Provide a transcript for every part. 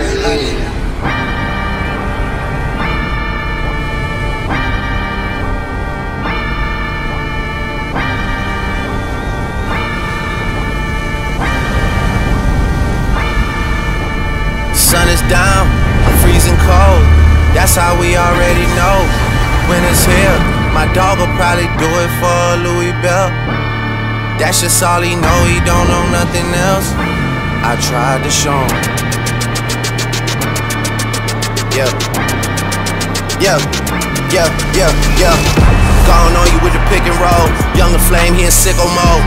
Sun is down, freezing cold. That's how we already know when it's here. My dog will probably do it for a Louis belt. That's just all he know, he don't know nothing else. I tried to show him. Yeah. Gone on you with the pick and roll. Younger flame, he in sicko mode.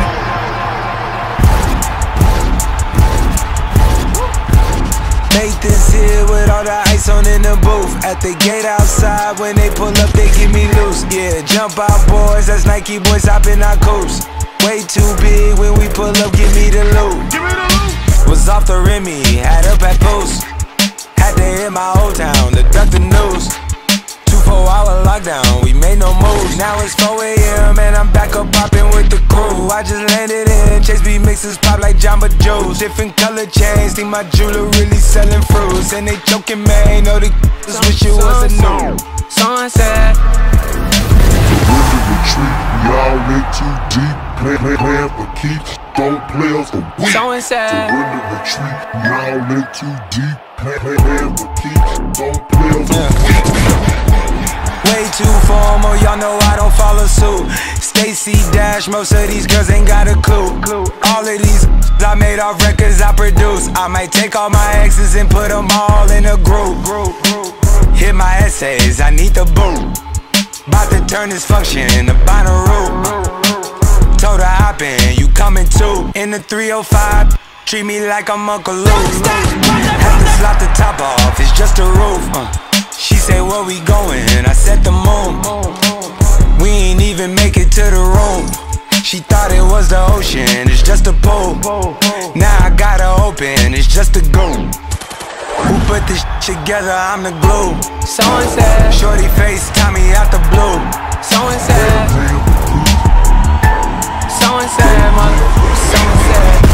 Make this here with all the ice on in the booth. At the gate outside, when they pull up, they get me loose. Yeah, jump out boys, that's Nike boys hopping our coast. Way too big when we pull up, give me the loot. Was off the Remy, had up at post. Had to hit my old town to duck the news. 2-4-hour lockdown, we made no moves. Now it's 4 AM and I'm back up popping with the crew. I just landed in, Chase B mixes pop like Jamba Joe's. Different color chains, think my jeweler really selling fruits. And they joking, man, know the just wish it was a new. Sunset. Retreat, we all in too deep. Playing for keeps, don't players for weak. Surrender retreat, we all in too deep. Playing for keeps, don't players for weak. Way too formal, y'all know I don't follow suit. Stacy Dash, most of these girls ain't got a clue. All of these I made off records I produce. I might take all my exes and put them all in a group. Hit my essays, I need the boot. About to turn this function into binary. Told her hop in, you coming too. In the 305, treat me like I'm Uncle Luke. Have to slot the top off, it's just a roof. She say where we going, I said the moon. We ain't even make it to the room. She thought it was the ocean, it's just a pool. Now I gotta open, it's just a goon. Who put this together, I'm the glue. Someone said, shorty face, Tommy out the blue. Someone said, someone said, mother, someone said.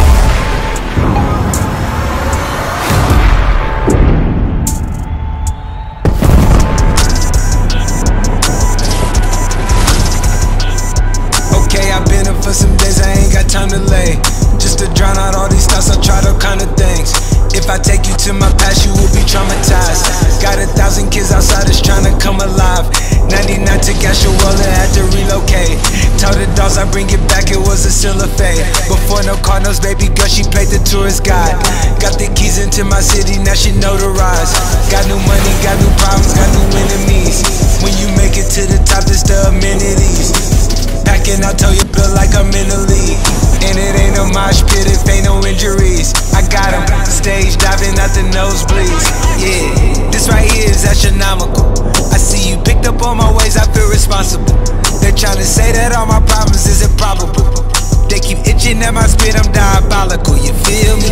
Okay, I've been up for some days, I ain't got time to lay. Just to drown out all these thoughts, I tried all kind of things. If I take you to my past, you will be traumatized. Got 1,000 kids outside that's trying to come alive. 99 took Astro Jack, had to relocate. Told the dogs I bring it back, it was a still a fade. Before no Cardinals, baby girl, she played the tourist guide. Got the keys into my city, now she notarized. Got new money, got new problems, got new enemies. When you make it to the top, it's the amenities. Packing out, tell you feel like I'm in the league. And it ain't a mosh pit if ain't no injuries. I got him, stage diving out the nosebleeds. Yeah, this right here is astronomical. I see you picked up on my ways, I feel responsible. They're trying to say that all my problems is improbable. They keep itching at my spit, I'm diabolical, you feel me?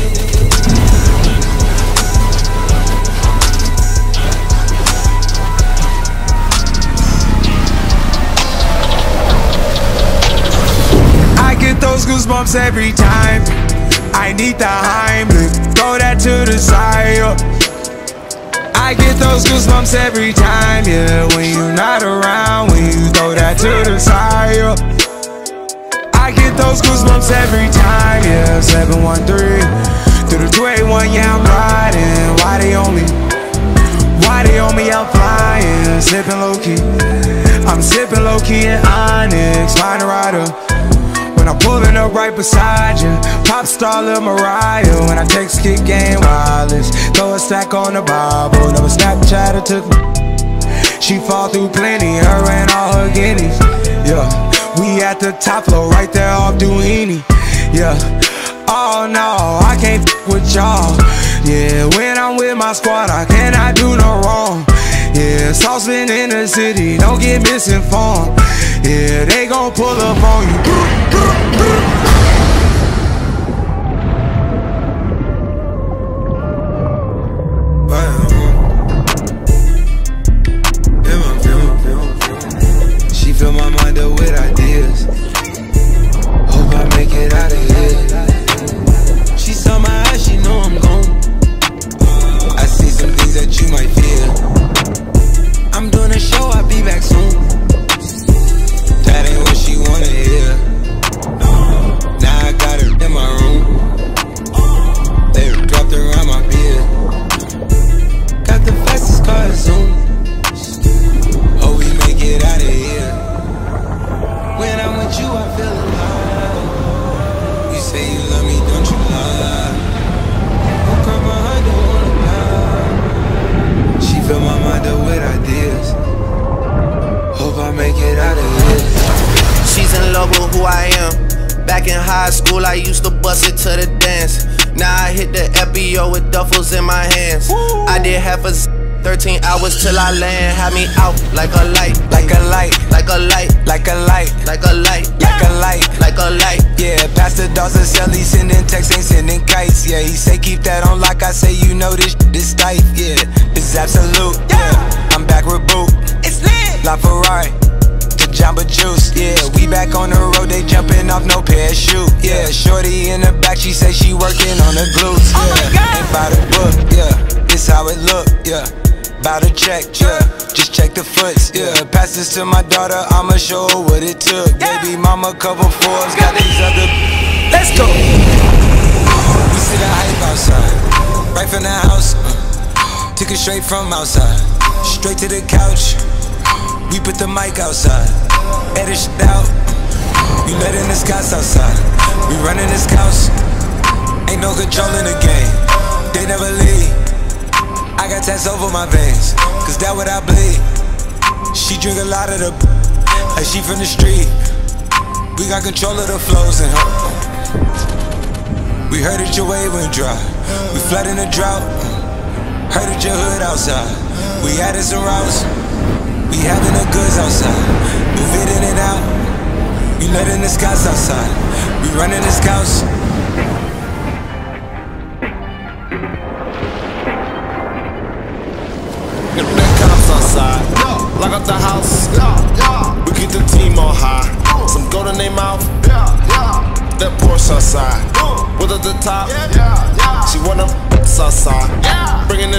Those goosebumps every time. I need the Heimlich, throw that to the side. I get those goosebumps every time, yeah. When you're not around, when you throw that to the side. I get those goosebumps every time, yeah. 713 through the 281, yeah, I'm riding. Why they on me? Why they on me? I'm flying, sipping low key. I'm sipping low key in Onyx, find a rider. When I'm pulling up right beside you, pop star Lil Mariah. When I text kick game wireless, throw a stack on the Bible. Never Snapchat or took me. She fall through plenty, her and all her guineas. Yeah, we at the top floor, right there off Duini. Yeah, oh no, I can't f with y'all. Yeah, when I'm with my squad, I cannot do no wrong. Yeah, saucepan in the city, don't get misinformed. Yeah, they gon' pull up on you. She fill my mind up with ideas. Hope I make it out of here. She saw my eyes, she know I'm gone. high school, I used to bust it to the dance. Now I hit the FBO with duffels in my hands. I did half a 13 hours till I land. Had me out like a light, like a light, like a light, like a light, like a light, like a light, like a light. Yeah, Pastor Dawson sell, he sending texts, ain't sending kites. Yeah, he say keep that on lock, I say you know this is tight. Yeah, it's absolute. Yeah, I'm back with Boot. It's lit. La Ferrari, the Jamba Juice. Yeah, we back on the road, they jumping off no parachute. Yeah, shorty in the back, she say she working on the glutes. Yeah, ain't by the book. Yeah, it's how it look. Yeah. Bout to check, yeah. Just check the foots, yeah. Pass this to my daughter, I'ma show her what it took. Baby mama cover Forbes, got these other. Let's go. We see the hype outside, right from the house. Took it straight from outside, straight to the couch. We put the mic outside, edit shit out. We letting the scouts outside, we running the scouts. Ain't no control in the game, they never leave. I got tats over my veins, cause that what I bleed. She drink a lot of the like she from the street. We got control of the flows and we heard that your wave went dry. We flooding the drought. Heard that your hood outside. We added some routes. We having the goods outside. Move it in and out. We letting the scouts outside. We running the scouts. Outside, lock up the house. We keep the team on high. Some gold in their mouth. That Porsche outside. With at the top. She wanna outside. Bringing